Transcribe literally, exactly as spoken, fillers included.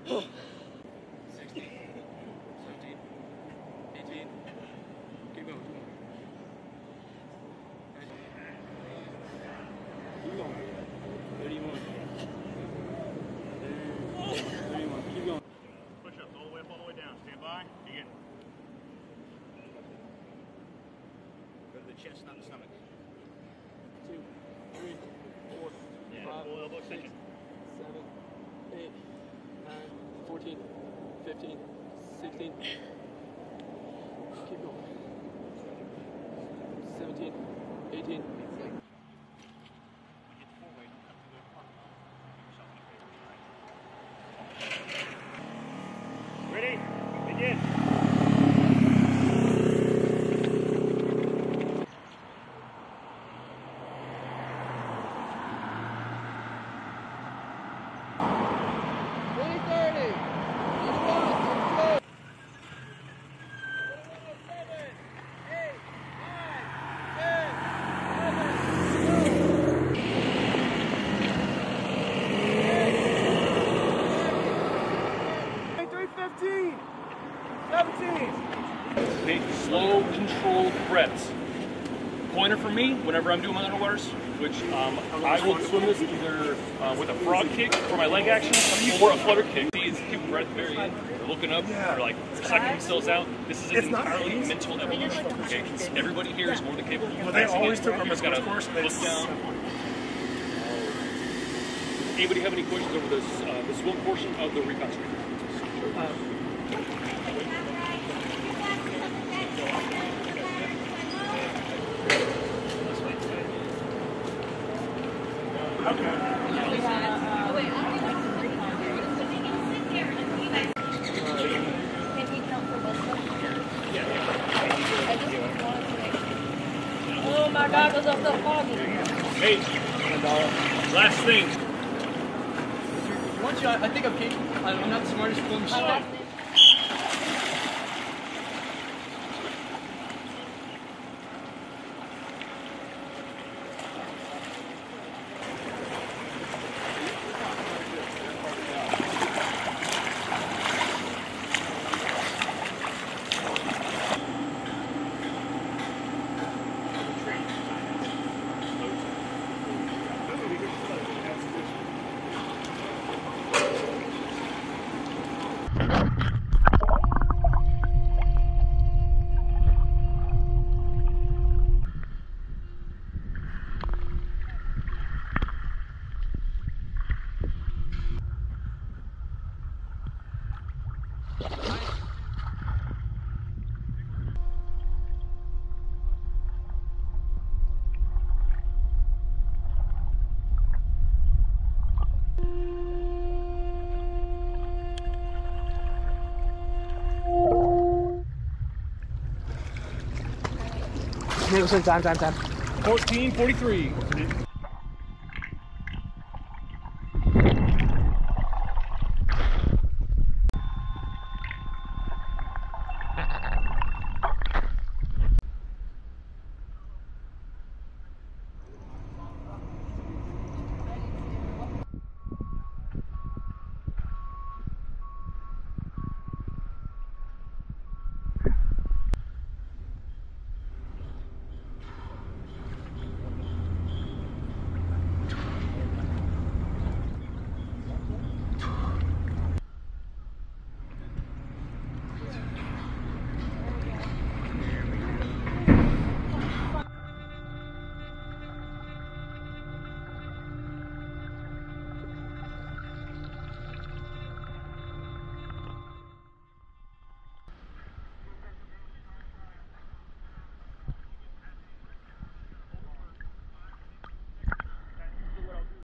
sixteen, seventeen, eighteen. Keep going. Keep going. thirty-one. thirty-one. Keep going. Push-ups all the way up, all the way down. Stand by. Begin. Go to the chest, not the stomach. Two, three, four, Yeah, five, full elbow six, extension. seven, eight, nine, fourteen, fifteen, sixteen. Keep going. seventeen, eighteen. Ready? Begin. twenty thirty. fifteen, seventeen. Make slow, controlled breaths. Pointer for me, whenever I'm doing my underwaters, which um, I will swim this either uh, with a frog kick for my leg action or a flutter kick. These keep breath very in. They're looking up, they're like sucking themselves out. This is an entirely mental evolution. Okay? Everybody here is more than capable of They passing always it. took You just gotta course. look down. Anybody have any questions over this uh, the swim portion of the recon screen? Uh, Oh my God, those are so foggy. Hey, last thing. once you, I think I'm capable. I'm not the smartest swimmer. Oh, Nicholson, time, time, time. fourteen forty-three.